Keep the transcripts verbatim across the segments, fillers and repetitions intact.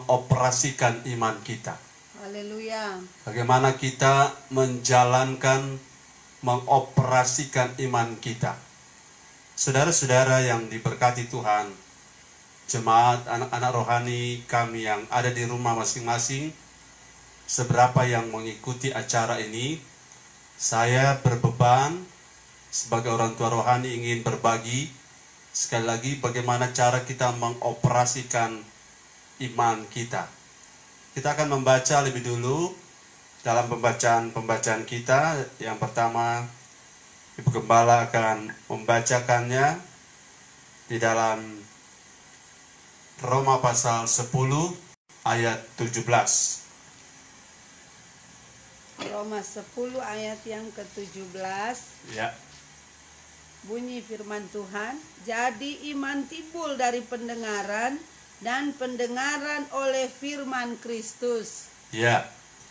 mengoperasikan iman kita. Haleluya. Bagaimana kita menjalankan, mengoperasikan iman kita. Saudara-saudara yang diberkati Tuhan, jemaat anak-anak rohani kami yang ada di rumah masing-masing, seberapa yang mengikuti acara ini, saya berbeban sebagai orang tua rohani ingin berbagi sekali lagi bagaimana cara kita mengoperasikan iman kita. Kita akan membaca lebih dulu dalam pembacaan-pembacaan kita. Yang pertama, Ibu Gembala akan membacakannya di dalam Roma pasal sepuluh ayat tujuh belas. Roma sepuluh ayat yang ke tujuh belas. Ya. Bunyi firman Tuhan, jadi iman timbul dari pendengaran, dan pendengaran oleh firman Kristus. Ya.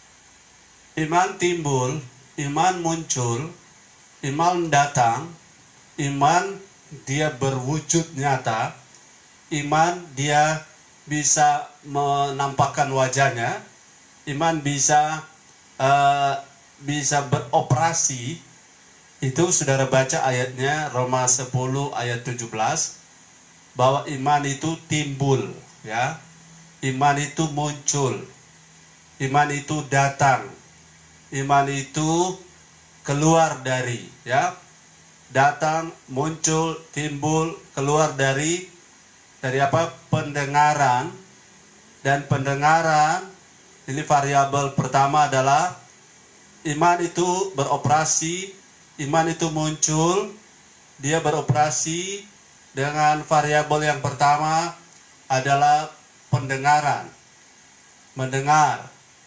Iman timbul, iman muncul, iman datang, iman dia berwujud nyata, iman dia bisa menampakkan wajahnya, iman bisa uh, bisa beroperasi. Itu saudara baca ayatnya Roma sepuluh ayat tujuh belas, bahwa iman itu timbul, ya. Iman itu muncul. Iman itu datang. Iman itu keluar dari, ya. Datang, muncul, timbul, keluar dari dari apa? Pendengaran. Dan pendengaran ini variabel pertama adalah iman itu beroperasi. Iman itu muncul, dia beroperasi dengan variabel yang pertama adalah pendengaran. Mendengar.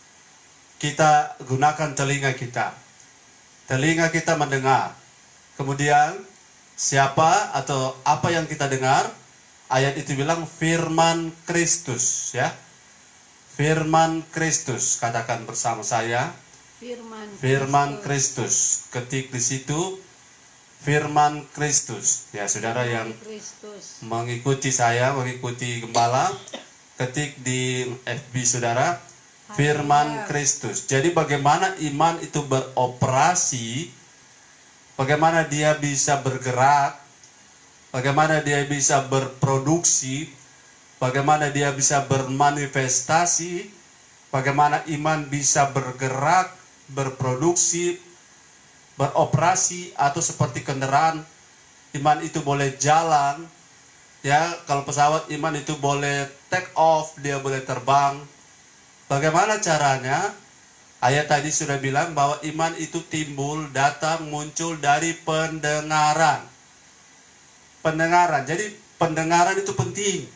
Kita gunakan telinga kita. Telinga kita mendengar. Kemudian siapa atau apa yang kita dengar? Ayat itu bilang firman Kristus, ya. Firman Kristus, katakan bersama saya. Firman, Firman Kristus. Ketik di situ firman Kristus. Ya, saudara yang Kristus. mengikuti saya, mengikuti Gembala, ketik di F B saudara firman Kristus. Jadi bagaimana iman itu beroperasi, bagaimana dia bisa bergerak, bagaimana dia bisa berproduksi, bagaimana dia bisa bermanifestasi, bagaimana iman bisa bergerak, berproduksi, beroperasi, atau seperti kendaraan, iman itu boleh jalan, ya. Kalau pesawat, iman itu boleh take off, dia boleh terbang. Bagaimana caranya? Ayat tadi sudah bilang bahwa iman itu timbul, datang, muncul dari pendengaran. Pendengaran. Jadi pendengaran itu penting.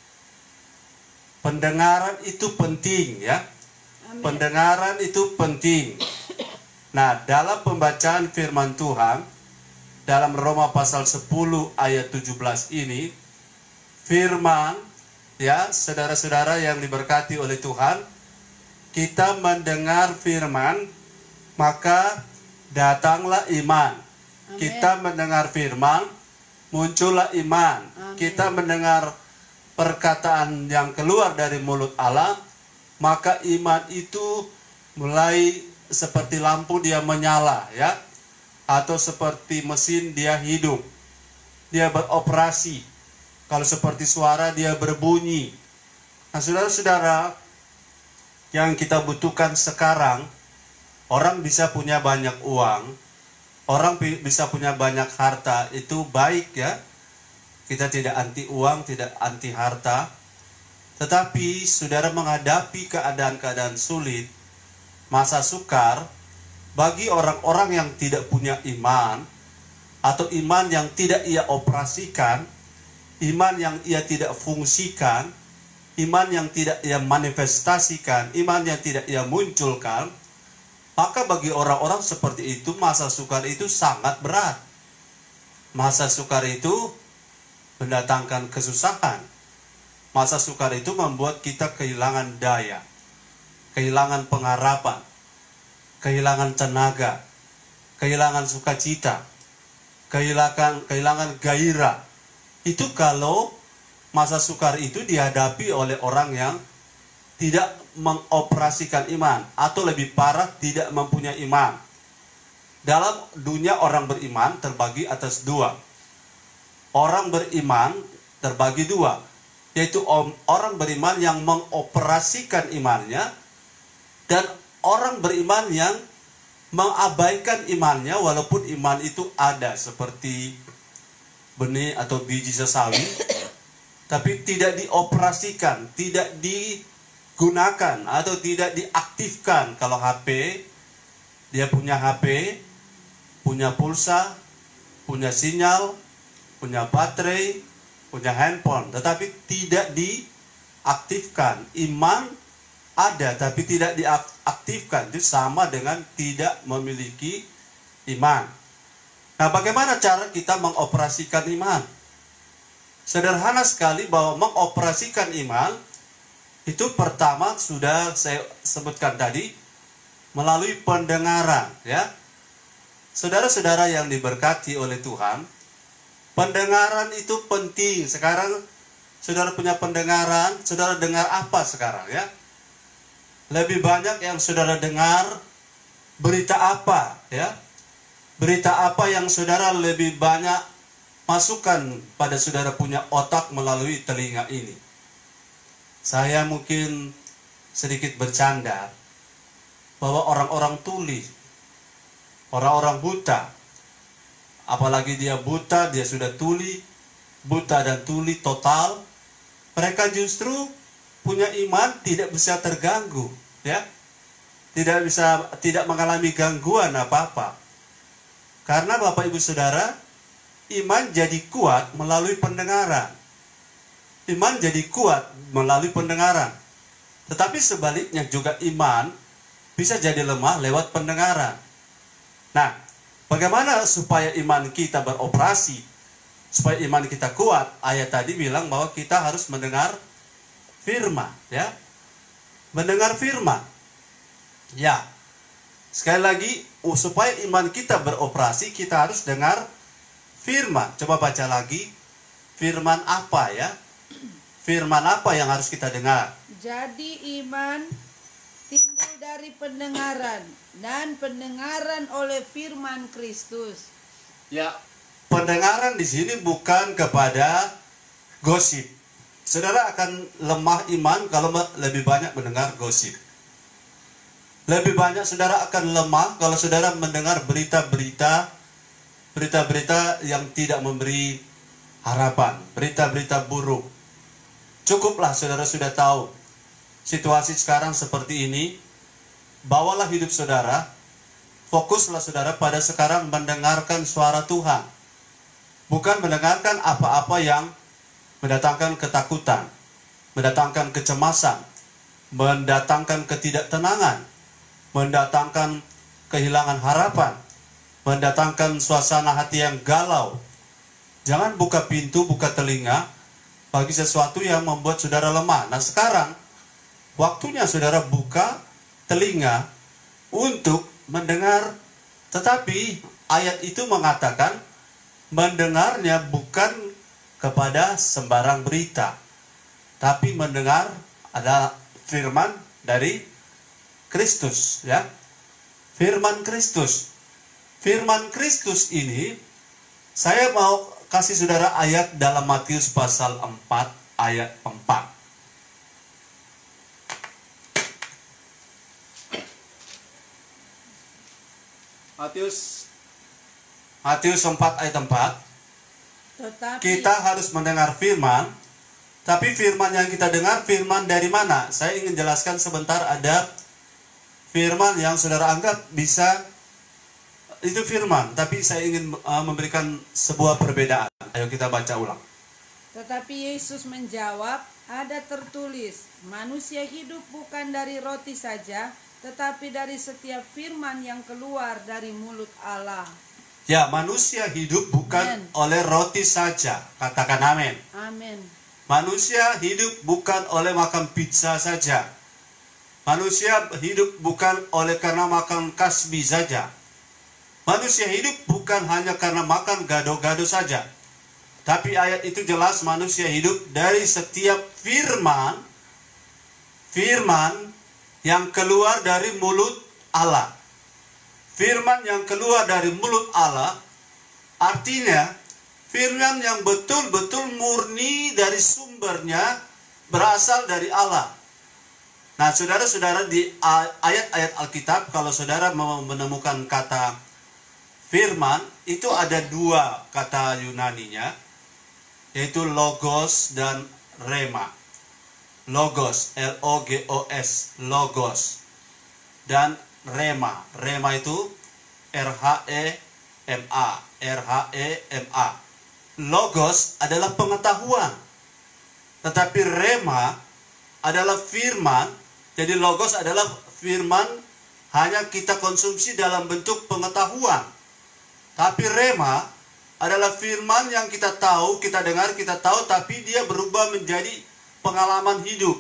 Pendengaran itu penting, ya. Amin. Pendengaran itu penting. Nah, dalam pembacaan firman Tuhan dalam Roma pasal sepuluh ayat tujuh belas ini, firman, ya, saudara-saudara yang diberkati oleh Tuhan, kita mendengar firman, maka datanglah iman. Amin. Kita mendengar firman, muncullah iman. Amin. Kita mendengar perkataan yang keluar dari mulut Allah, maka iman itu mulai seperti lampu dia menyala, ya, atau seperti mesin dia hidup, dia beroperasi. Kalau seperti suara dia berbunyi. Nah, saudara-saudara, yang kita butuhkan sekarang, orang bisa punya banyak uang, orang bisa punya banyak harta, itu baik, ya. Kita tidak anti uang, tidak anti harta. Tetapi saudara menghadapi keadaan-keadaan sulit, masa sukar, bagi orang-orang yang tidak punya iman, atau iman yang tidak ia operasikan, iman yang ia tidak fungsikan, iman yang tidak ia manifestasikan, iman yang tidak ia munculkan, maka bagi orang-orang seperti itu, masa sukar itu sangat berat. Masa sukar itu mendatangkan kesusahan. Masa sukar itu membuat kita kehilangan daya, kehilangan pengharapan, kehilangan tenaga, kehilangan sukacita, kehilangan kehilangan gairah. Itu kalau masa sukar itu dihadapi oleh orang yang tidak mengoperasikan iman, atau lebih parah tidak mempunyai iman. Dalam dunia orang beriman terbagi atas dua. Orang beriman terbagi dua, yaitu orang beriman yang mengoperasikan imannya dan orang beriman yang mengabaikan imannya walaupun iman itu ada, seperti benih atau biji sesawi, tapi tidak dioperasikan, tidak digunakan atau tidak diaktifkan. Kalau H P, dia punya H P, punya pulsa, punya sinyal, punya baterai, punya handphone, tetapi tidak diaktifkan. Iman ada tapi tidak diaktifkan, itu sama dengan tidak memiliki iman. Nah, bagaimana cara kita mengoperasikan iman? Sederhana sekali, bahwa mengoperasikan iman itu pertama sudah saya sebutkan tadi, melalui pendengaran, ya. Saudara-saudara yang diberkati oleh Tuhan, pendengaran itu penting. Sekarang saudara punya pendengaran, saudara dengar apa sekarang, ya? Lebih banyak yang saudara dengar berita apa, ya? Berita apa yang saudara lebih banyak masukkan pada saudara punya otak melalui telinga ini? Saya mungkin sedikit bercanda bahwa orang-orang tuli, orang-orang buta, apalagi dia buta, dia sudah tuli, buta dan tuli total, mereka justru punya iman tidak bisa terganggu, ya, tidak bisa, tidak mengalami gangguan apa-apa, karena Bapak Ibu Saudara, iman jadi kuat melalui pendengaran, iman jadi kuat melalui pendengaran, tetapi sebaliknya juga iman bisa jadi lemah lewat pendengaran. Nah, bagaimana supaya iman kita beroperasi, supaya iman kita kuat? Ayat tadi bilang bahwa kita harus mendengar firman, ya. Mendengar firman. Ya. Sekali lagi, supaya iman kita beroperasi, kita harus dengar firman. Coba baca lagi. Firman apa, ya? Firman apa yang harus kita dengar? Jadi iman timbul dari pendengaran, dan pendengaran oleh firman Kristus. Ya, pendengaran di sini bukan kepada gosip. Saudara akan lemah iman kalau lebih banyak mendengar gosip. Lebih banyak saudara akan lemah kalau saudara mendengar berita-berita, berita-berita yang tidak memberi harapan, berita-berita buruk. Cukuplah saudara sudah tahu situasi sekarang seperti ini. Bawalah hidup saudara, fokuslah saudara pada sekarang mendengarkan suara Tuhan, bukan mendengarkan apa-apa yang mendatangkan ketakutan, mendatangkan kecemasan, mendatangkan ketidaktenangan, mendatangkan kehilangan harapan, mendatangkan suasana hati yang galau. Jangan buka pintu, buka telinga bagi sesuatu yang membuat saudara lemah. Nah, sekarang waktunya saudara buka telinga untuk mendengar, tetapi ayat itu mengatakan mendengarnya bukan kepada sembarang berita, tapi mendengar adalah firman dari Kristus, ya. Firman Kristus. Firman Kristus ini, saya mau kasih saudara ayat dalam Matius pasal empat ayat empat. Matius Matius empat ayat empat. Tetapi Kita harus mendengar firman, tapi firman yang kita dengar firman dari mana? Saya ingin jelaskan sebentar. Ada firman yang saudara anggap bisa itu firman, tapi saya ingin uh, memberikan sebuah perbedaan. Ayo kita baca ulang. Tetapi Yesus menjawab, ada tertulis, manusia hidup bukan dari roti saja, tetapi dari setiap firman yang keluar dari mulut Allah. Ya, manusia hidup bukan Amen. oleh roti saja. Katakan amin. Amin. Manusia hidup bukan oleh makan pizza saja. Manusia hidup bukan oleh karena makan kasbi saja. Manusia hidup bukan hanya karena makan gado-gado saja. Tapi ayat itu jelas, manusia hidup dari setiap firman, firman yang keluar dari mulut Allah. Firman yang keluar dari mulut Allah artinya firman yang betul-betul murni dari sumbernya, berasal dari Allah. Nah, saudara-saudara, di ayat-ayat Alkitab, kalau saudara mau menemukan kata firman, itu ada dua kata Yunaninya, yaitu logos dan rema. Logos, L O G O S, logos. Dan rema. Rema itu R H E M A, R H E M A. Logos adalah pengetahuan. Tetapi rema adalah firman. Jadi logos adalah firman hanya kita konsumsi dalam bentuk pengetahuan. Tapi rema adalah firman yang kita tahu, kita dengar, kita tahu, tapi dia berubah menjadi pengalaman hidup.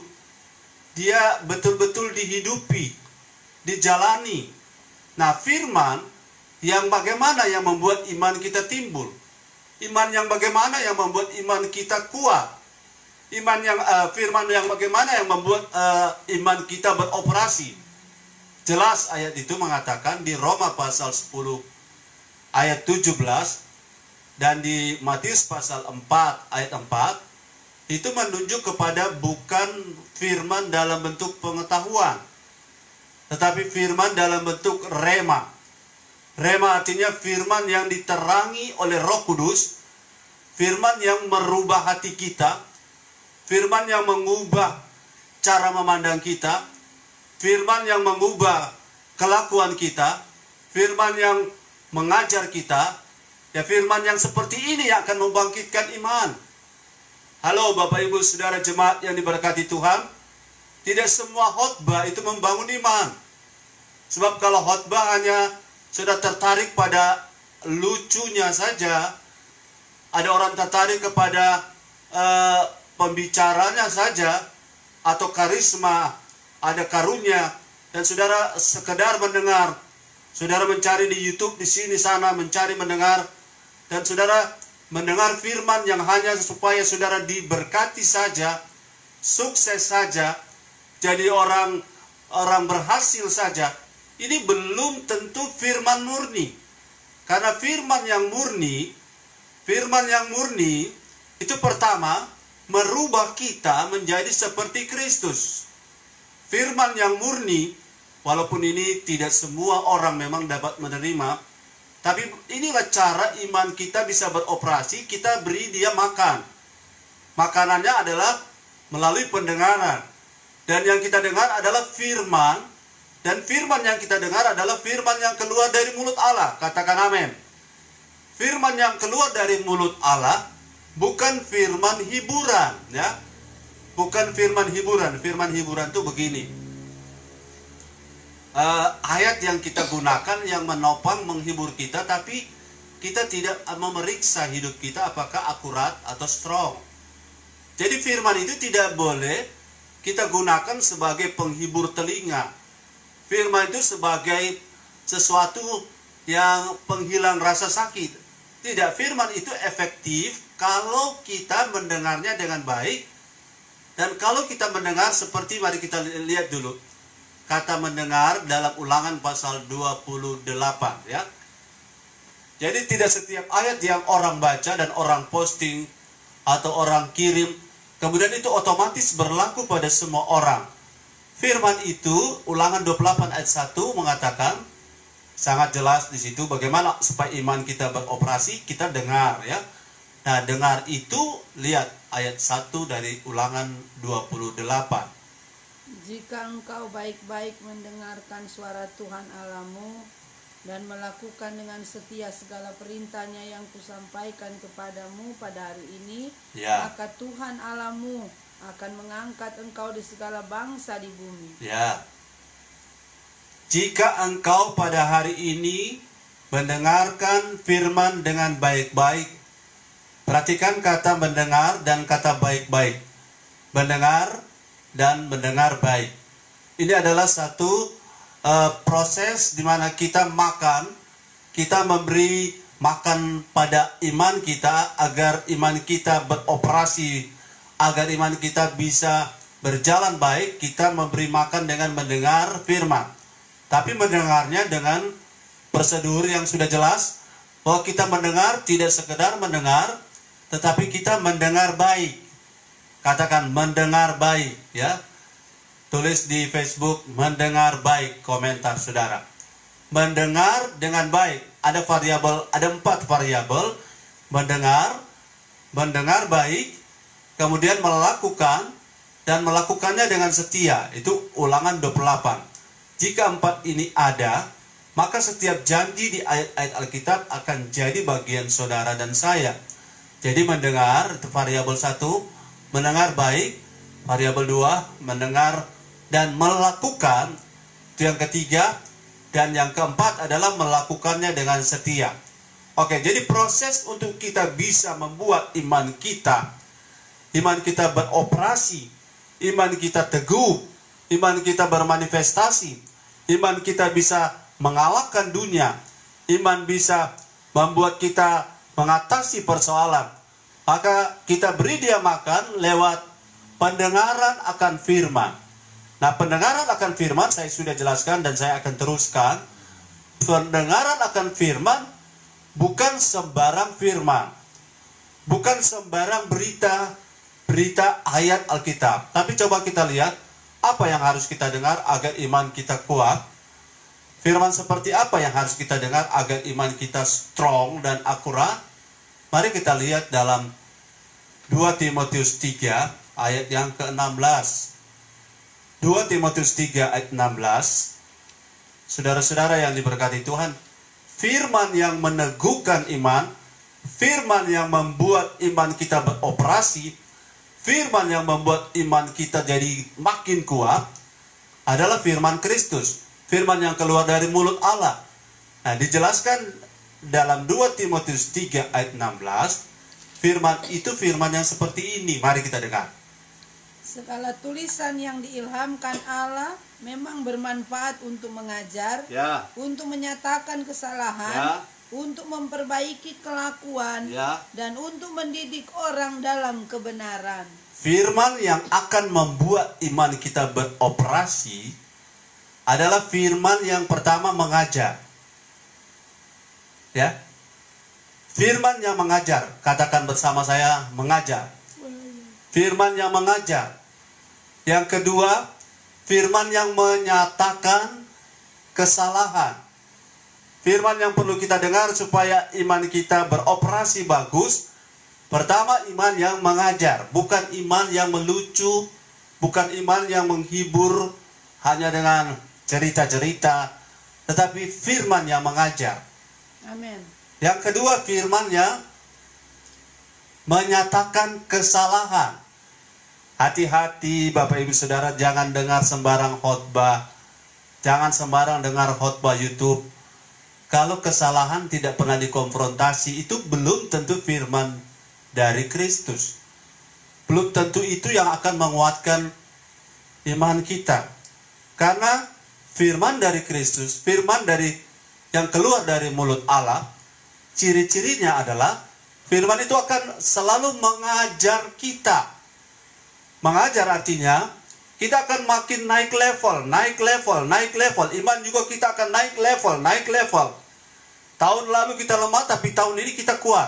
Dia betul-betul dihidupi, dijalani. Nah, firman yang bagaimana yang membuat iman kita timbul? Iman yang bagaimana yang membuat iman kita kuat? Iman yang uh, firman yang bagaimana yang membuat uh, iman kita beroperasi? Jelas ayat itu mengatakan di Roma pasal sepuluh ayat tujuh belas dan di Matius pasal empat ayat empat itu menunjuk kepada bukan firman dalam bentuk pengetahuan, tetapi firman dalam bentuk rema. Rema artinya firman yang diterangi oleh Roh Kudus, firman yang merubah hati kita, firman yang mengubah cara memandang kita, firman yang mengubah kelakuan kita, firman yang mengajar kita, ya firman yang seperti ini yang akan membangkitkan iman. Halo Bapak Ibu Saudara jemaat yang diberkati Tuhan, tidak semua khotbah itu membangun iman. Sebab kalau khotbah hanya sudah tertarik pada lucunya saja, ada orang tertarik kepada uh, pembicaranya saja, atau karisma, ada karunia, dan saudara sekedar mendengar, saudara mencari di YouTube, di sini sana, mencari mendengar, dan saudara mendengar firman yang hanya supaya saudara diberkati saja, sukses saja, jadi orang orang berhasil saja. Ini belum tentu firman murni. Karena firman yang murni, firman yang murni itu pertama merubah kita menjadi seperti Kristus. Firman yang murni, walaupun ini tidak semua orang memang dapat menerima, tapi inilah cara iman kita bisa beroperasi. Kita beri dia makan. Makanannya adalah melalui pendengaran. Dan yang kita dengar adalah firman. Dan firman yang kita dengar adalah firman yang keluar dari mulut Allah. Katakan amin. Firman yang keluar dari mulut Allah bukan firman hiburan, ya. Bukan firman hiburan. Firman hiburan itu begini. Uh, ayat yang kita gunakan yang menopang menghibur kita, tapi kita tidak memeriksa hidup kita apakah akurat atau strong. Jadi firman itu tidak boleh kita gunakan sebagai penghibur telinga. Firman itu sebagai sesuatu yang penghilang rasa sakit. Tidak, firman itu efektif kalau kita mendengarnya dengan baik. Dan kalau kita mendengar seperti, mari kita lihat dulu kata mendengar dalam Ulangan pasal dua puluh delapan, ya. Jadi tidak setiap ayat yang orang baca dan orang posting atau orang kirim kemudian itu otomatis berlaku pada semua orang. Firman itu Ulangan dua puluh delapan ayat satu mengatakan sangat jelas di situ bagaimana supaya iman kita beroperasi, kita dengar, ya. Nah, dengar itu lihat ayat satu dari Ulangan dua puluh delapan. Jika engkau baik-baik mendengarkan suara Tuhan Allahmu dan melakukan dengan setia segala perintahnya yang kusampaikan kepadamu pada hari ini, ya, maka Tuhan Allahmu akan mengangkat engkau di segala bangsa di bumi. Ya. Jika engkau pada hari ini mendengarkan firman dengan baik-baik, perhatikan kata mendengar dan kata baik-baik. Mendengar dan mendengar baik. Ini adalah satu uh, proses di mana kita makan, kita memberi makan pada iman kita agar iman kita beroperasi, agar iman kita bisa berjalan baik, kita memberi makan dengan mendengar firman. Tapi mendengarnya dengan prosedur yang sudah jelas, bahwa kita mendengar tidak sekedar mendengar, tetapi kita mendengar baik. Katakan mendengar baik, ya. Tulis di Facebook mendengar baik, komentar saudara. Mendengar dengan baik. Ada variabel, ada empat variabel. Mendengar, mendengar baik, kemudian melakukan, dan melakukannya dengan setia. Itu Ulangan dua puluh delapan. Jika empat ini ada, maka setiap janji di ayat-ayat Alkitab akan jadi bagian saudara dan saya. Jadi mendengar, itu variabel satu, mendengar baik. Variabel dua, mendengar dan melakukan. Itu yang ketiga. Dan yang keempat adalah melakukannya dengan setia. Oke, jadi proses untuk kita bisa membuat iman kita, iman kita beroperasi, iman kita teguh, iman kita bermanifestasi, iman kita bisa mengalahkan dunia, iman bisa membuat kita mengatasi persoalan. Maka kita beri dia makan lewat pendengaran akan firman. Nah, pendengaran akan firman saya sudah jelaskan dan saya akan teruskan. Pendengaran akan firman bukan sembarang firman, bukan sembarang berita, berita ayat Alkitab. Tapi coba kita lihat apa yang harus kita dengar agar iman kita kuat. Firman seperti apa yang harus kita dengar agar iman kita strong dan akurat? Mari kita lihat dalam dua Timotius tiga ayat yang ke enam belas. dua Timotius tiga ayat enam belas. Saudara-saudara yang diberkati Tuhan, firman yang meneguhkan iman, firman yang membuat iman kita beroperasi, firman yang membuat iman kita jadi makin kuat adalah firman Kristus. Firman yang keluar dari mulut Allah. Nah, dijelaskan dalam dua Timotius tiga ayat enam belas. Firman itu firman yang seperti ini. Mari kita dengar. Segala tulisan yang diilhamkan Allah memang bermanfaat untuk mengajar, Ya. untuk menyatakan Ya. kesalahan, untuk memperbaiki kelakuan, Ya. dan untuk mendidik orang dalam kebenaran. Firman yang akan membuat iman kita beroperasi adalah firman yang pertama mengajar. Ya. Firman yang mengajar, katakan bersama saya, mengajar. Firman yang mengajar. Yang kedua, firman yang menyatakan kesalahan. Firman yang perlu kita dengar supaya iman kita beroperasi bagus. Pertama, iman yang mengajar, bukan iman yang melucu, bukan iman yang menghibur hanya dengan cerita-cerita, tetapi firman yang mengajar. Amin. Yang kedua, firman yang menyatakan kesalahan. Hati-hati Bapak Ibu Saudara, jangan dengar sembarang khotbah, jangan sembarang dengar khotbah YouTube. Kalau kesalahan tidak pernah dikonfrontasi, itu belum tentu firman dari Kristus. Belum tentu itu yang akan menguatkan iman kita. Karena firman dari Kristus, firman dari yang keluar dari mulut Allah, ciri-cirinya adalah firman itu akan selalu mengajar kita. Mengajar artinya kita akan makin naik level, naik level, naik level. Iman juga kita akan naik level, naik level. Tahun lalu kita lemah, tapi tahun ini kita kuat.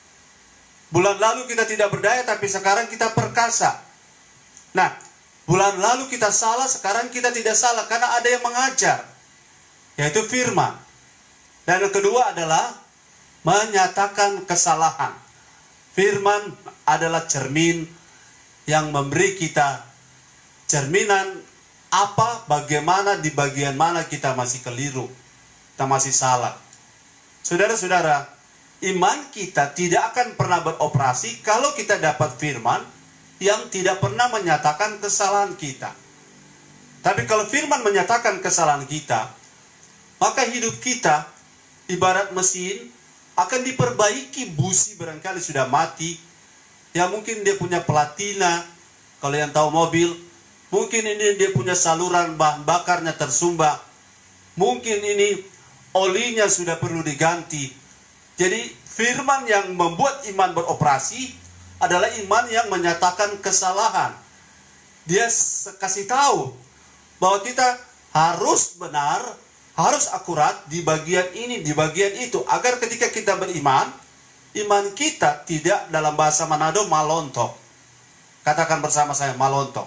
Bulan lalu kita tidak berdaya, tapi sekarang kita perkasa. Nah, bulan lalu kita salah, sekarang kita tidak salah, karena ada yang mengajar, yaitu firman. Dan yang kedua adalah menyatakan kesalahan. Firman adalah cermin yang memberi kita cerminan apa, bagaimana, di bagian mana kita masih keliru, kita masih salah. Saudara-saudara, iman kita tidak akan pernah beroperasi kalau kita dapat firman yang tidak pernah menyatakan kesalahan kita. Tapi kalau firman menyatakan kesalahan kita, maka hidup kita ibarat mesin akan diperbaiki. Busi barangkali sudah mati, ya mungkin dia punya platina, kalau yang tahu mobil, mungkin ini dia punya saluran bahan bakarnya tersumbat, mungkin ini olinya sudah perlu diganti. Jadi firman yang membuat iman beroperasi adalah iman yang menyatakan kesalahan. dia kasih tahu bahwa kita harus benar, harus akurat di bagian ini, di bagian itu, agar ketika kita beriman, iman kita tidak, dalam bahasa Manado, malontok. Katakan bersama saya, malontok.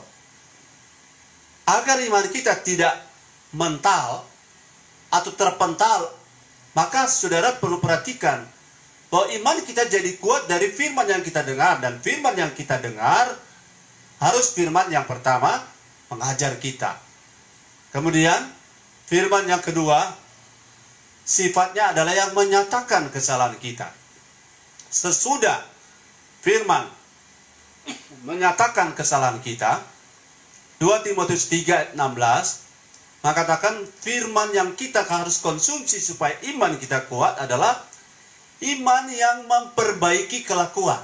Agar iman kita tidak mental atau terpental, maka saudara perlu perhatikan bahwa iman kita jadi kuat dari firman yang kita dengar. Dan firman yang kita dengar harus firman yang pertama mengajar kita. Kemudian firman yang kedua sifatnya adalah yang menyatakan kesalahan kita. Sesudah firman menyatakan kesalahan kita, dua Timotius tiga ayat enam belas mengatakan firman yang kita harus konsumsi supaya iman kita kuat adalah iman yang memperbaiki kelakuan.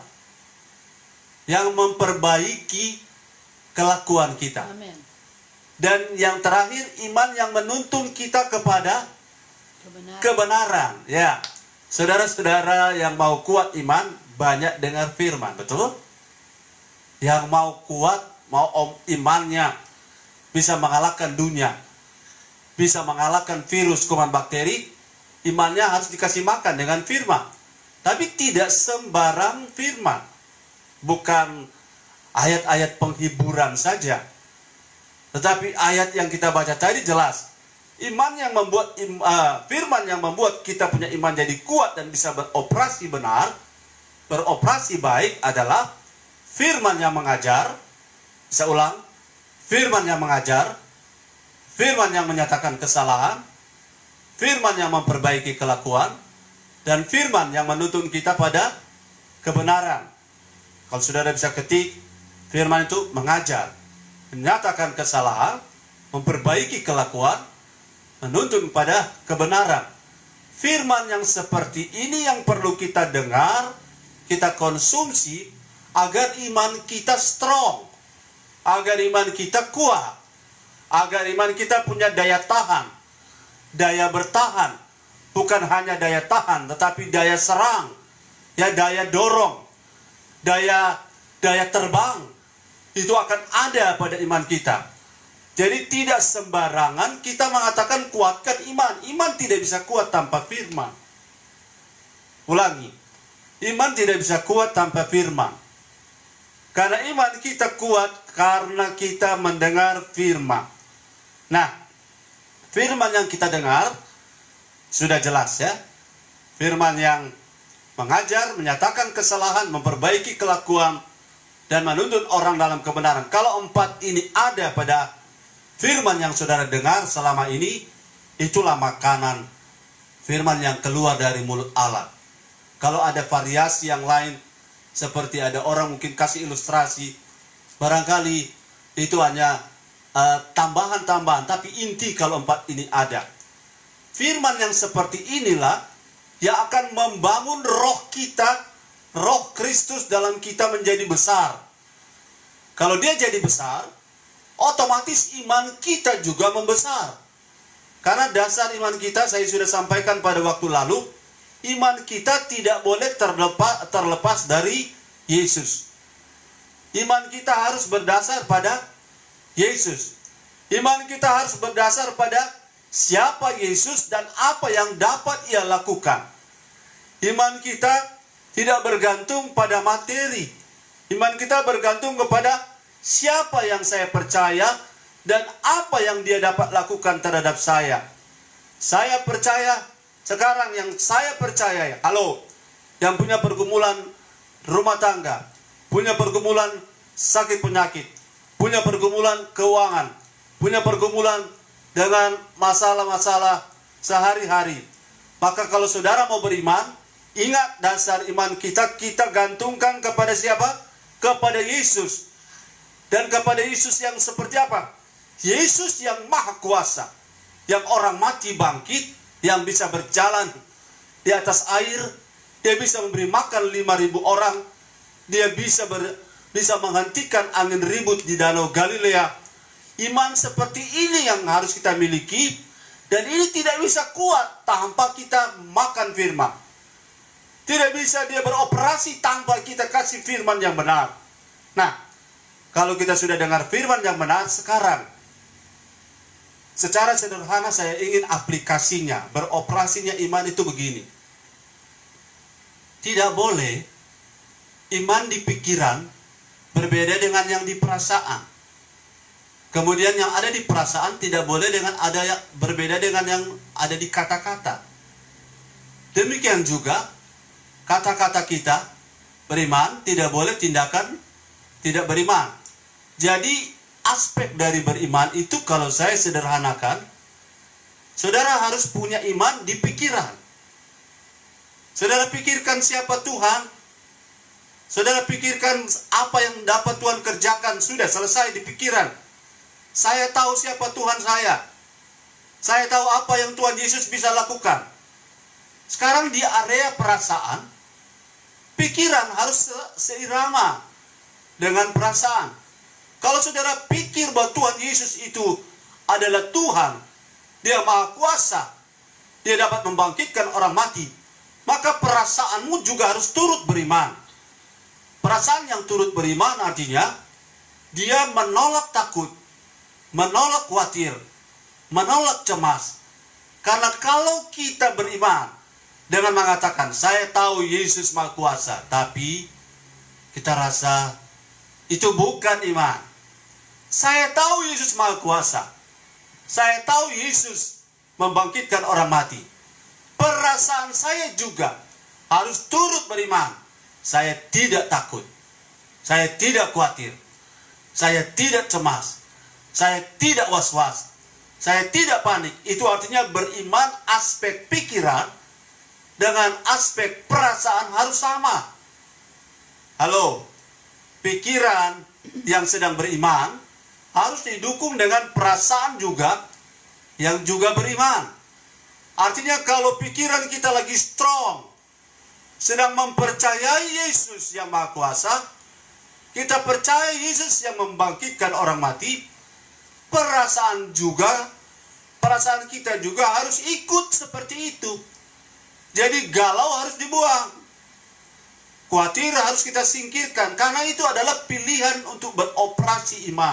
Yang memperbaiki kelakuan kita. Amin. Dan yang terakhir, iman yang menuntun kita kepada Kebenaran. kebenaran. Ya, saudara-saudara yang mau kuat iman, banyak dengar firman, betul? Yang mau kuat, mau om imannya bisa mengalahkan dunia, bisa mengalahkan virus, kuman bakteri, imannya harus dikasih makan dengan firman. Tapi tidak sembarang firman. Bukan ayat-ayat penghiburan saja. Tetapi ayat yang kita baca tadi jelas. Iman yang membuat uh, firman yang membuat kita punya iman jadi kuat dan bisa beroperasi benar, beroperasi baik adalah firman yang mengajar. Bisa ulang, firman yang mengajar, firman yang menyatakan kesalahan, firman yang memperbaiki kelakuan, dan firman yang menuntun kita pada kebenaran. Kalau saudara bisa ketik, firman itu mengajar, menyatakan kesalahan, memperbaiki kelakuan, menuntun pada kebenaran. Firman yang seperti ini yang perlu kita dengar, kita konsumsi, agar iman kita strong, agar iman kita kuat, agar iman kita punya daya tahan, daya bertahan, bukan hanya daya tahan, tetapi daya serang, ya daya dorong, daya daya terbang, itu akan ada pada iman kita. Jadi tidak sembarangan kita mengatakan kuatkan iman. Iman tidak bisa kuat tanpa firman. Ulangi, iman tidak bisa kuat tanpa firman. Karena iman kita kuat karena kita mendengar firman. Nah, firman yang kita dengar sudah jelas ya. Firman yang mengajar, menyatakan kesalahan, memperbaiki kelakuan, dan menuntun orang dalam kebenaran. Kalau empat ini ada pada firman yang saudara dengar selama ini, itulah makanan firman yang keluar dari mulut Allah. Kalau ada variasi yang lain, seperti ada orang mungkin kasih ilustrasi, barangkali itu hanya tambahan-tambahan, uh, tapi inti kalau empat ini ada. Firman yang seperti inilah yang akan membangun roh kita, roh Kristus dalam kita menjadi besar. Kalau dia jadi besar, otomatis iman kita juga membesar. Karena dasar iman kita, saya sudah sampaikan pada waktu lalu, iman kita tidak boleh terlepas, terlepas dari Yesus. Iman kita harus berdasar pada Yesus. Iman kita harus berdasar pada siapa Yesus dan apa yang dapat ia lakukan. Iman kita tidak bergantung pada materi. Iman kita bergantung kepada siapa yang saya percaya dan apa yang dia dapat lakukan terhadap saya. Saya percaya, sekarang yang saya percaya, ya, halo, yang punya pergumulan rumah tangga, punya pergumulan sakit penyakit, punya pergumulan keuangan, punya pergumulan dengan masalah-masalah sehari-hari. Maka kalau saudara mau beriman, ingat dasar iman kita, kita gantungkan kepada siapa? Kepada Yesus. Dan kepada Yesus yang seperti apa? Yesus yang maha kuasa, yang orang mati bangkit, yang bisa berjalan di atas air, dia bisa memberi makan lima ribu orang, dia bisa ber, bisa menghentikan angin ribut di Danau Galilea. Iman seperti ini yang harus kita miliki, dan ini tidak bisa kuat tanpa kita makan firman. Tidak bisa dia beroperasi tanpa kita kasih firman yang benar. Nah, kalau kita sudah dengar firman yang benar, sekarang secara sederhana saya ingin aplikasinya, beroperasinya iman itu begini. Tidak boleh iman di pikiran berbeda dengan yang di perasaan. Kemudian yang ada di perasaan tidak boleh dengan ada yang berbeda dengan yang ada di kata-kata. Demikian juga kata-kata kita beriman tidak boleh tindakan tidak beriman. Jadi aspek dari beriman itu kalau saya sederhanakan, saudara harus punya iman di pikiran. Saudara pikirkan siapa Tuhan. Saudara pikirkan apa yang dapat Tuhan kerjakan. Sudah selesai di pikiran. Saya tahu siapa Tuhan saya. Saya tahu apa yang Tuhan Yesus bisa lakukan. Sekarang di area perasaan, pikiran harus seirama dengan perasaan. Kalau saudara pikir bahwa Tuhan Yesus itu adalah Tuhan, Dia Maha Kuasa, Dia dapat membangkitkan orang mati, maka perasaanmu juga harus turut beriman. Perasaan yang turut beriman artinya dia menolak takut, menolak khawatir, menolak cemas. Karena kalau kita beriman dengan mengatakan, saya tahu Yesus Maha Kuasa, tapi kita rasa itu bukan iman. Saya tahu Yesus Maha Kuasa, saya tahu Yesus membangkitkan orang mati. Perasaan saya juga harus turut beriman. Saya tidak takut, saya tidak khawatir, saya tidak cemas, saya tidak was-was, saya tidak panik. Itu artinya beriman aspek pikiran dengan aspek perasaan harus sama. Halo, pikiran yang sedang beriman harus didukung dengan perasaan juga yang juga beriman. Artinya kalau pikiran kita lagi strong, sedang mempercayai Yesus yang Maha Kuasa, kita percaya Yesus yang membangkitkan orang mati, perasaan juga, perasaan kita juga harus ikut seperti itu. Jadi galau harus dibuang, khawatir harus kita singkirkan, karena itu adalah pilihan untuk beroperasi iman.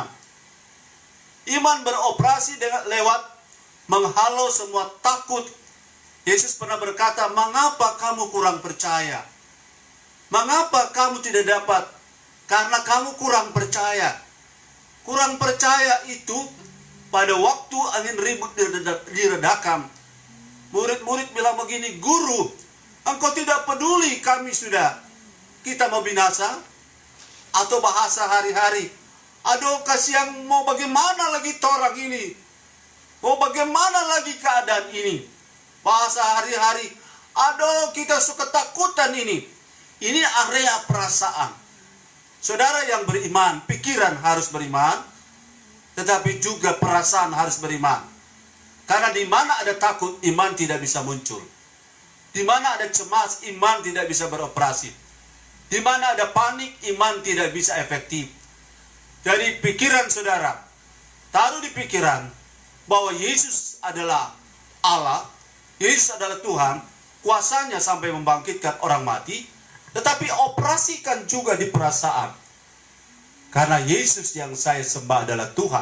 Iman beroperasi dengan lewat menghalau semua takut. Yesus pernah berkata, mengapa kamu kurang percaya? Mengapa kamu tidak dapat? Karena kamu kurang percaya. Kurang percaya itu pada waktu angin ribut diredakan, murid-murid bilang begini, guru, engkau tidak peduli kami sudah, kita mau binasa? Atau bahasa hari-hari, aduh kasihan, mau bagaimana lagi torang ini? Mau bagaimana lagi keadaan ini? Bahasa hari-hari, aduh kita suka takutan ini. Ini area perasaan. Saudara yang beriman, pikiran harus beriman, tetapi juga perasaan harus beriman. Karena di mana ada takut, iman tidak bisa muncul. Di mana ada cemas, iman tidak bisa beroperasi. Di mana ada panik, iman tidak bisa efektif. Jadi pikiran saudara, taruh di pikiran bahwa Yesus adalah Allah, Yesus adalah Tuhan, kuasanya sampai membangkitkan orang mati, tetapi operasikan juga di perasaan. Karena Yesus yang saya sembah adalah Tuhan.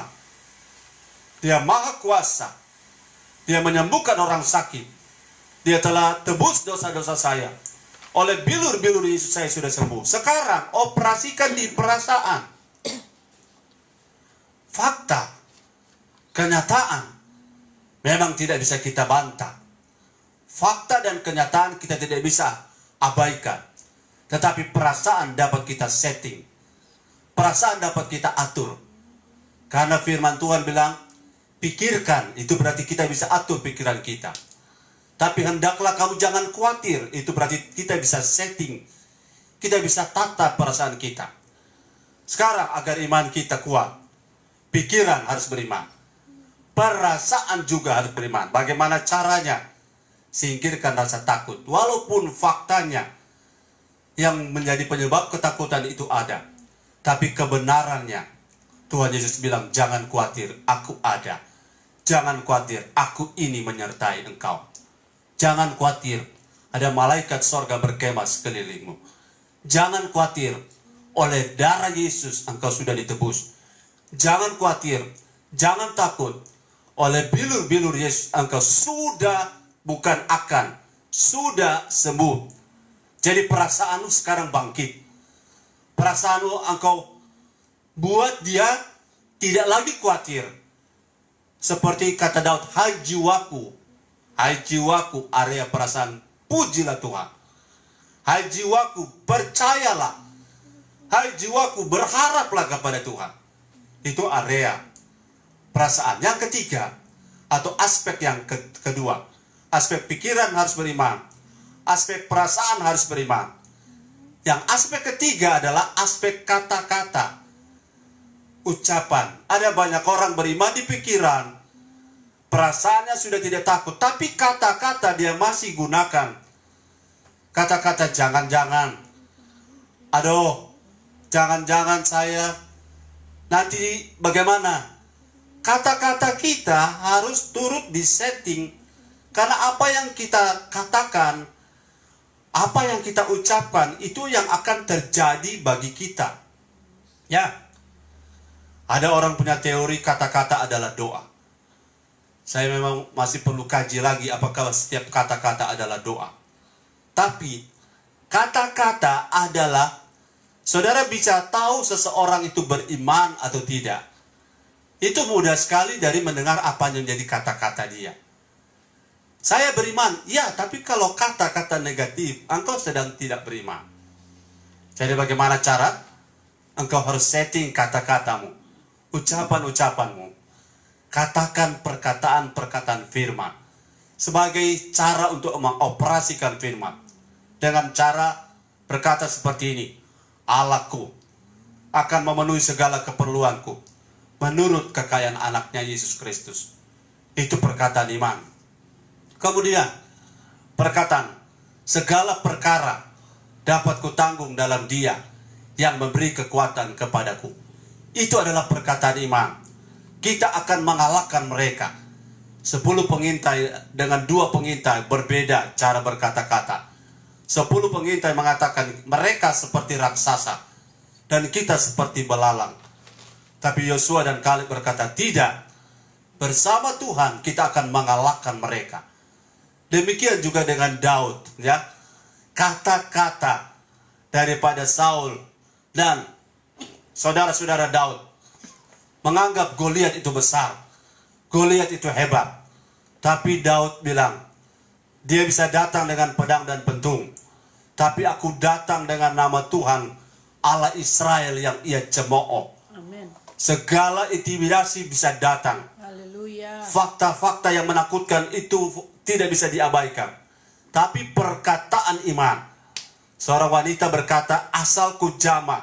Dia Maha Kuasa. Dia menyembuhkan orang sakit. Dia telah tebus dosa-dosa saya. Oleh bilur-bilur Yesus saya sudah sembuh. Sekarang operasikan di perasaan. Fakta, kenyataan, memang tidak bisa kita bantah. Fakta dan kenyataan kita tidak bisa abaikan. Tetapi perasaan dapat kita setting. Perasaan dapat kita atur. Karena firman Tuhan bilang, pikirkan, itu berarti kita bisa atur pikiran kita. Tapi hendaklah kamu jangan khawatir, itu berarti kita bisa setting. Kita bisa tata perasaan kita. Sekarang agar iman kita kuat, pikiran harus beriman. Perasaan juga harus beriman. Bagaimana caranya? Singkirkan rasa takut. Walaupun faktanya yang menjadi penyebab ketakutan itu ada. Tapi kebenarannya, Tuhan Yesus bilang, jangan khawatir, aku ada. Jangan khawatir, aku ini menyertai engkau. Jangan khawatir, ada malaikat sorga berkemah sekelilingmu. Jangan khawatir, oleh darah Yesus engkau sudah ditebus. Jangan khawatir, jangan takut. Oleh bilur-bilur Yesus engkau sudah, bukan akan, sudah sembuh. Jadi perasaanmu sekarang bangkit. Perasaanmu engkau buat dia tidak lagi khawatir. Seperti kata Daud, hai jiwaku, hai jiwaku, area perasaan, pujilah Tuhan. Hai jiwaku, percayalah. Hai jiwaku, berharaplah kepada Tuhan. Itu area perasaan. Yang ketiga, atau aspek yang ke kedua, aspek pikiran harus beriman, aspek perasaan harus beriman. Yang aspek ketiga adalah aspek kata-kata, ucapan. Ada banyak orang beriman di pikiran, perasaannya sudah tidak takut, tapi kata-kata dia masih gunakan. Kata-kata jangan-jangan, aduh, jangan-jangan saya nanti bagaimana. Kata-kata kita harus turut disetting, karena apa yang kita katakan, apa yang kita ucapkan, itu yang akan terjadi bagi kita. Ya, ada orang punya teori kata-kata adalah doa. Saya memang masih perlu kaji lagi apakah setiap kata-kata adalah doa. Tapi kata-kata adalah, saudara bisa tahu seseorang itu beriman atau tidak. Itu mudah sekali dari mendengar apa yang jadi kata-kata dia. Saya beriman, ya, tapi kalau kata-kata negatif, engkau sedang tidak beriman. Jadi bagaimana cara? Engkau harus setting kata-katamu, ucapan-ucapanmu. Katakan perkataan-perkataan firman sebagai cara untuk mengoperasikan firman. Dengan cara berkata seperti ini, Allahku akan memenuhi segala keperluanku menurut kekayaan anaknya Yesus Kristus. Itu perkataan iman. Kemudian perkataan, segala perkara dapat kutanggung dalam Dia yang memberi kekuatan kepadaku. Itu adalah perkataan iman. Kita akan mengalahkan mereka. Sepuluh pengintai dengan dua pengintai berbeda cara berkata-kata. Sepuluh pengintai mengatakan mereka seperti raksasa dan kita seperti belalang. Tapi Yosua dan Kaleb berkata, tidak, bersama Tuhan kita akan mengalahkan mereka. Demikian juga dengan Daud, ya. Kata-kata daripada Saul dan saudara-saudara Daud menganggap Goliat itu besar, Goliat itu hebat. Tapi Daud bilang, dia bisa datang dengan pedang dan pentung, tapi aku datang dengan nama Tuhan Allah Israel yang ia cemooh. Amin. Segala intimidasi bisa datang. Haleluya. Fakta-fakta yang menakutkan itu tidak bisa diabaikan. Tapi perkataan iman. Seorang wanita berkata, asal ku jama,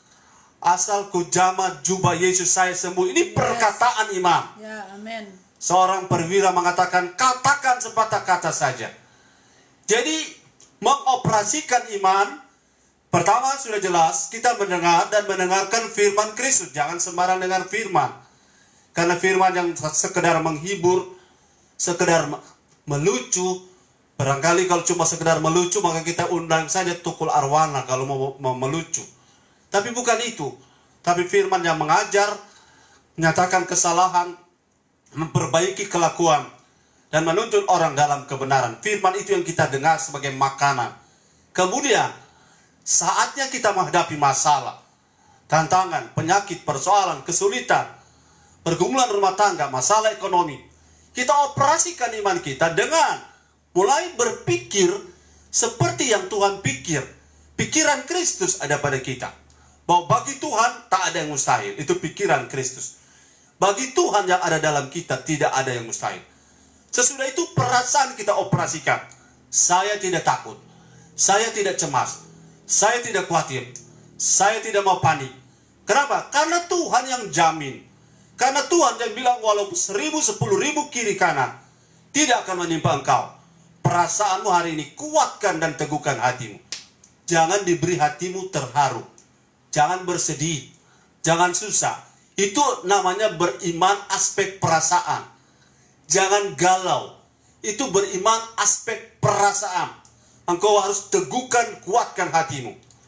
asal ku jama jubah Yesus saya sembuh. Ini perkataan iman. Ya, amin. Seorang perwira mengatakan, katakan sepatah kata saja. Jadi mengoperasikan iman, pertama sudah jelas kita mendengar dan mendengarkan firman Kristus. Jangan sembarang dengar firman. Karena firman yang sekedar menghibur, sekedar melucu, barangkali kalau cuma sekedar melucu maka kita undang saja Tukul Arwana kalau mau, mau melucu. Tapi bukan itu. Tapi firman yang mengajar, menyatakan kesalahan, memperbaiki kelakuan, dan menuntun orang dalam kebenaran. Firman itu yang kita dengar sebagai makanan. Kemudian saatnya kita menghadapi masalah, tantangan, penyakit, persoalan, kesulitan, pergumulan rumah tangga, masalah ekonomi. Kita operasikan iman kita dengan mulai berpikir seperti yang Tuhan pikir. Pikiran Kristus ada pada kita. Bahwa bagi Tuhan tak ada yang mustahil. Itu pikiran Kristus. Bagi Tuhan yang ada dalam kita tidak ada yang mustahil. Sesudah itu perasaan kita operasikan. Saya tidak takut. Saya tidak cemas. Saya tidak khawatir. Saya tidak mau panik. Kenapa? Karena Tuhan yang jamin. Karena Tuhan yang bilang walaupun seribu, sepuluh ribu kiri kanan tidak akan menimpa engkau. Perasaanmu hari ini kuatkan dan teguhkan hatimu. Jangan diberi hatimu terharu. Jangan bersedih. Jangan susah. Itu namanya beriman aspek perasaan. Jangan galau. Itu beriman aspek perasaan. Engkau harus teguhkan, kuatkan hatimu.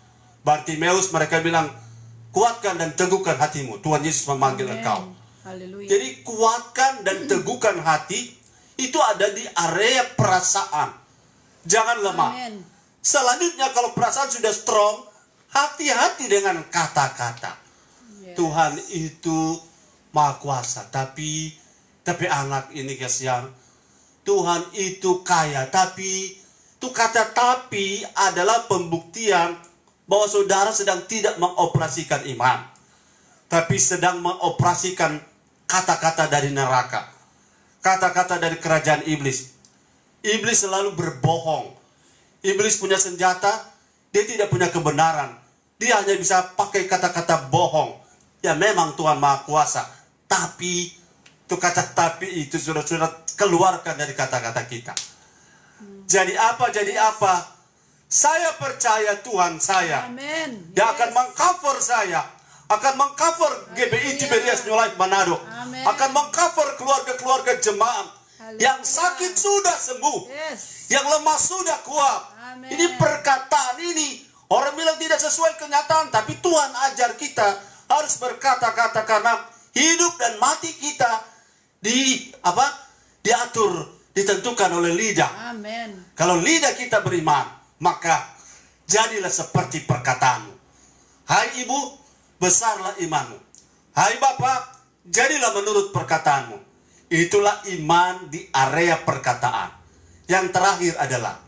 Bartimeus mereka bilang, kuatkan dan teguhkan hatimu. Tuhan Yesus memanggil Amen. engkau. Haleluya. Jadi kuatkan dan teguhkan hati itu ada di area perasaan. Jangan lemah. Amen. Selanjutnya kalau perasaan sudah strong, hati-hati dengan kata-kata. Yes. Tuhan itu Maha Kuasa, tapi tapi anak ini kasihan. Tuhan itu kaya, tapi itu kata tapi adalah pembuktian bahwa saudara sedang tidak mengoperasikan iman, tapi sedang mengoperasikan kata-kata dari neraka, kata-kata dari kerajaan iblis. Iblis selalu berbohong. Iblis punya senjata, dia tidak punya kebenaran. Dia hanya bisa pakai kata-kata bohong. Ya memang Tuhan Maha Kuasa, tapi itu kata tapi itu sudah-sudah keluarkan dari kata-kata kita. Jadi apa? Jadi apa? Saya percaya Tuhan saya. Amin. Dia Yes. akan mengcover saya. Akan mengcover G B I Tiberias New Life Manado. Amin. Akan mengcover keluarga-keluarga jemaat. Haleluya. Yang sakit sudah sembuh. Yes. Yang lemah sudah kuat. Amin. Ini perkataan ini. Orang bilang tidak sesuai kenyataan. Tapi Tuhan ajar kita harus berkata-kata karena hidup dan mati kita di apa diatur, ditentukan oleh lidah. Amin. Kalau lidah kita beriman, maka jadilah seperti perkataanmu. Hai ibu, besarlah imanmu. Hai bapak, jadilah menurut perkataanmu. Itulah iman di area perkataan. Yang terakhir adalah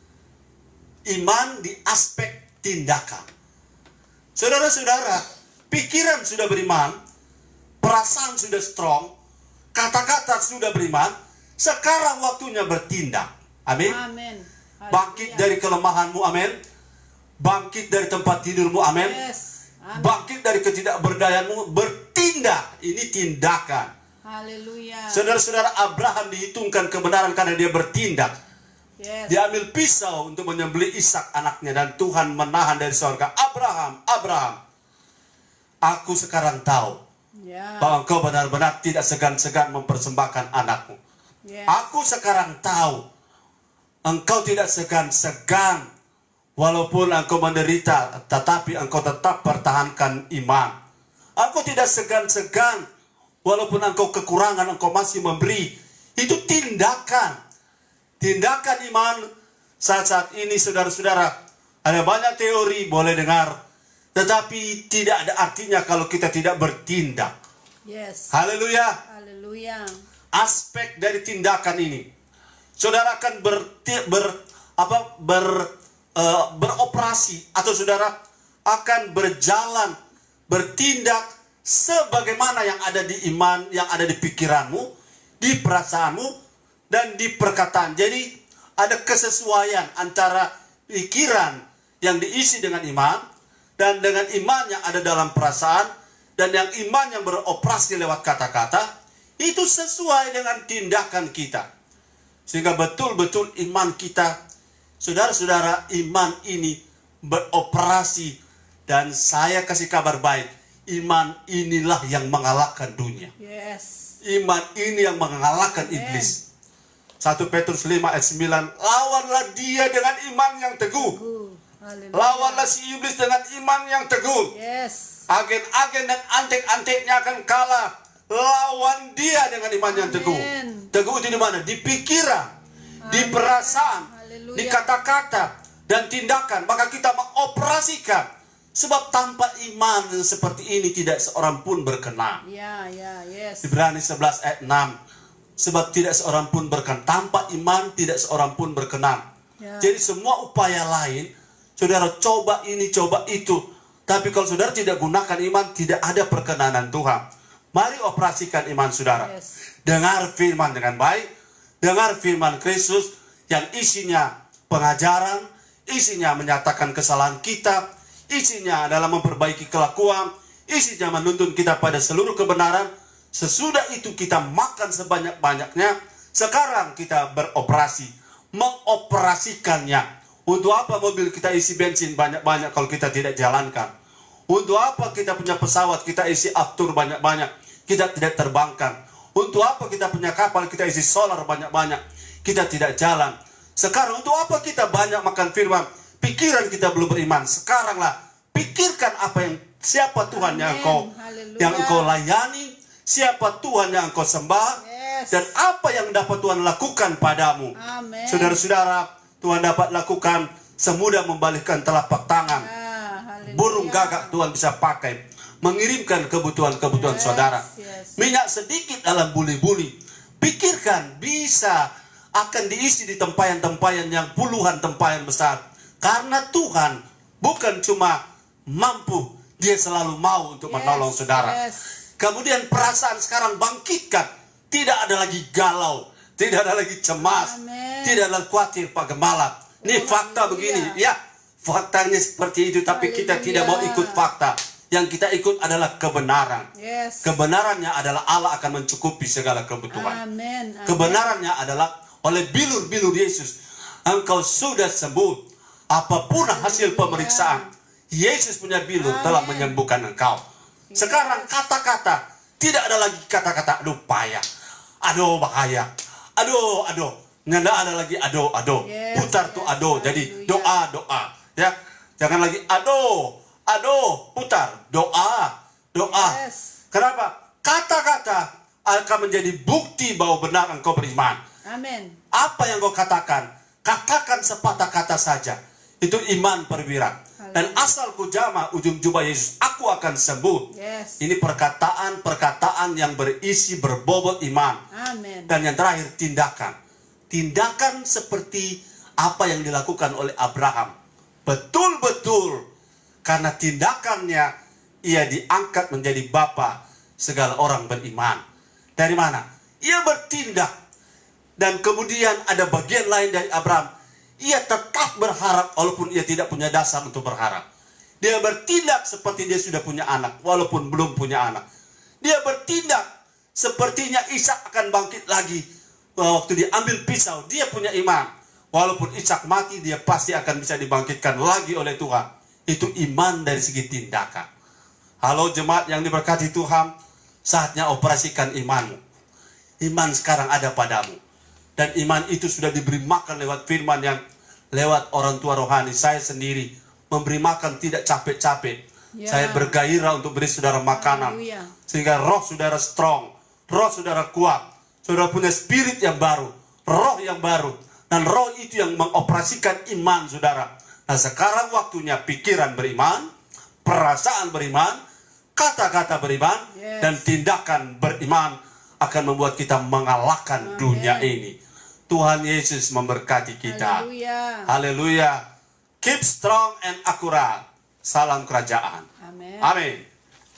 iman di aspek tindakan. Saudara-saudara, pikiran sudah beriman, perasaan sudah strong, kata-kata sudah beriman, sekarang waktunya bertindak. Amin. Amin. Bangkit dari kelemahanmu, amin. Bangkit dari tempat tidurmu, amin. Yes. Amin. Bangkit dari ketidakberdayaanmu, bertindak. Ini tindakan. Haleluya. Saudara-saudara, Abraham dihitungkan kebenaran karena dia bertindak. Yes. Dia ambil pisau untuk menyembelih Ishak anaknya, dan Tuhan menahan dari surga. Abraham, Abraham, aku sekarang tahu Ya. bahwa engkau benar-benar tidak segan-segan mempersembahkan anakmu. Yes. Aku sekarang tahu engkau tidak segan-segan walaupun engkau menderita, tetapi engkau tetap pertahankan iman. Aku tidak segan-segan walaupun engkau kekurangan, engkau masih memberi. Itu tindakan. Tindakan iman. Saat-saat ini saudara-saudara, ada banyak teori boleh dengar, tetapi tidak ada artinya kalau kita tidak bertindak. Yes. Haleluya. Haleluya. Aspek dari tindakan ini, saudara akan ber, ber apa ber uh, beroperasi, atau saudara akan berjalan bertindak sebagaimana yang ada di iman, yang ada di pikiranmu, di perasaanmu, dan di perkataan. Jadi ada kesesuaian antara pikiran yang diisi dengan iman dan dengan iman yang ada dalam perasaan, dan yang iman yang beroperasi lewat kata-kata. Itu sesuai dengan tindakan kita. Sehingga betul-betul iman kita, saudara-saudara, iman ini beroperasi. Dan saya kasih kabar baik, iman inilah yang mengalahkan dunia. Yes. Iman ini yang mengalahkan iblis. satu Petrus lima ayat sembilan, lawanlah dia dengan iman yang teguh. Teguh. Haleluya. Lawanlah si iblis dengan iman yang teguh. Yes. Agen-agen dan antek-anteknya akan kalah. Lawan dia dengan iman yang teguh. Amen. Teguh itu di mana? Di pikiran, di perasaan, Haleluya. di kata-kata dan tindakan. Maka kita mengoperasikan. Sebab tanpa iman seperti ini tidak seorang pun berkenan. Ya, ya, yes. Ibrani sebelas ayat enam. Sebab tidak seorang pun berkenan. Tanpa iman tidak seorang pun berkenan. Ya. Jadi semua upaya lain, saudara coba ini, coba itu. Tapi kalau saudara tidak gunakan iman, tidak ada perkenanan Tuhan. Mari operasikan iman saudara. Yes. Dengar firman dengan baik. Dengar firman Kristus yang isinya pengajaran, isinya menyatakan kesalahan kita, isinya adalah memperbaiki kelakuan, isinya menuntun kita pada seluruh kebenaran. Sesudah itu kita makan sebanyak-banyaknya. Sekarang kita beroperasi, mengoperasikannya. Untuk apa mobil kita isi bensin banyak-banyak kalau kita tidak jalankan? Untuk apa kita punya pesawat, kita isi aftur banyak-banyak, kita tidak terbangkan? Untuk apa kita punya kapal, kita isi solar banyak-banyak, kita tidak jalan? Sekarang untuk apa kita banyak makan firman? Pikiran kita belum beriman. Sekaranglah pikirkan apa yang siapa Tuhan yang Amen. engkau Haleluya. yang engkau layani, siapa Tuhan yang engkau sembah, Yes. dan apa yang dapat Tuhan lakukan padamu. Amen. Saudara-saudara, Tuhan dapat lakukan semudah membalikkan telapak tangan. Ah, haleluya. Burung gagak Tuhan bisa pakai mengirimkan kebutuhan-kebutuhan Yes, saudara. yes. Minyak sedikit dalam buli-buli, pikirkan bisa akan diisi di tempayan-tempayan yang puluhan tempayan besar. Karena Tuhan bukan cuma mampu, Dia selalu mau untuk Yes, menolong saudara. yes. Kemudian perasaan sekarang bangkitkan. Tidak ada lagi galau, tidak ada lagi cemas, Amen. tidak ada lagi khawatir Pak Gembala. Ini fakta Haleluya. begini, ya. Faktanya seperti itu, tapi kita Haleluya. tidak mau ikut fakta. Yang kita ikut adalah kebenaran. Yes. Kebenarannya adalah Allah akan mencukupi segala kebutuhan. Amin. Amin. Kebenarannya adalah oleh bilur-bilur Yesus engkau sudah sembuh. Apapun hasil pemeriksaan, Yesus punya bilur Amin. telah menyembuhkan engkau. Sekarang kata-kata, tidak ada lagi kata-kata aduh payah, aduh bahaya, aduh aduh, nggak ada lagi aduh aduh, Yes, putar tuh yes. aduh, jadi Haleluya. doa doa, ya, jangan lagi aduh aduh, putar doa doa. Yes. Kenapa? Kata-kata akan menjadi bukti bahwa benar engkau beriman. Amin. Apa yang kau katakan, katakan sepatah kata saja. Itu iman perwira. Dan asal ku jama ujung jubah Yesus, aku akan sembuh. Yes. Ini perkataan-perkataan yang berisi berbobot iman. Amin. Dan yang terakhir, tindakan. Tindakan seperti apa yang dilakukan oleh Abraham. Betul-betul. Karena tindakannya, ia diangkat menjadi bapa segala orang beriman. Dari mana? Ia bertindak. Dan kemudian ada bagian lain dari Abraham. Ia tetap berharap walaupun ia tidak punya dasar untuk berharap. Dia bertindak seperti dia sudah punya anak walaupun belum punya anak. Dia bertindak sepertinya Ishak akan bangkit lagi. Waktu dia ambil pisau, dia punya iman. Walaupun Ishak mati, dia pasti akan bisa dibangkitkan lagi oleh Tuhan. Itu iman dari segi tindakan. Halo jemaat yang diberkati Tuhan, saatnya operasikan imanmu. Iman sekarang ada padamu. Dan iman itu sudah diberi makan lewat firman yang lewat orang tua rohani. Saya sendiri memberi makan tidak capek-capek. Ya. Saya bergairah untuk beri saudara makanan. Haleluya. Sehingga roh saudara strong. Roh saudara kuat. Saudara punya spirit yang baru. Roh yang baru. Dan roh itu yang mengoperasikan iman saudara. Nah sekarang waktunya pikiran beriman. Perasaan beriman. Kata-kata beriman. Yes. Dan tindakan beriman akan membuat kita mengalahkan Amen. dunia ini. Tuhan Yesus memberkati kita. Haleluya. Haleluya. Keep strong and akurat. Salam kerajaan. Amin. Amin.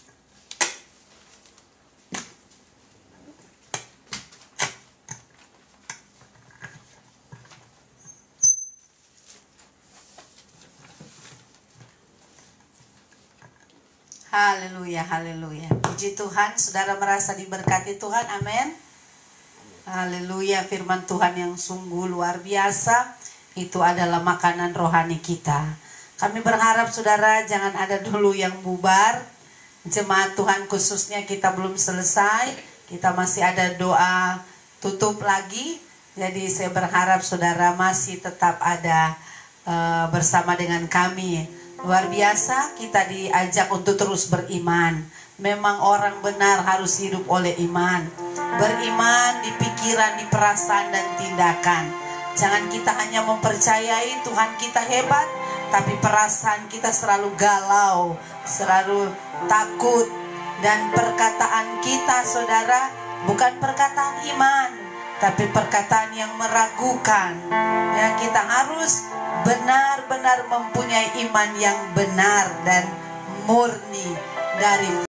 Haleluya, haleluya. Puji Tuhan, saudara merasa diberkati Tuhan, amin. Haleluya, firman Tuhan yang sungguh luar biasa. Itu adalah makanan rohani kita. Kami berharap saudara jangan ada dulu yang bubar. Jemaat Tuhan khususnya kita belum selesai. Kita masih ada doa tutup lagi. Jadi saya berharap saudara masih tetap ada uh, bersama dengan kami. Luar biasa, kita diajak untuk terus beriman. Memang orang benar harus hidup oleh iman. Beriman di pikiran, di perasaan dan tindakan. Jangan kita hanya mempercayai Tuhan kita hebat, tapi perasaan kita selalu galau, selalu takut. Dan perkataan kita saudara bukan perkataan iman, tapi perkataan yang meragukan. Ya, kita harus benar-benar mempunyai iman yang benar dan murni dari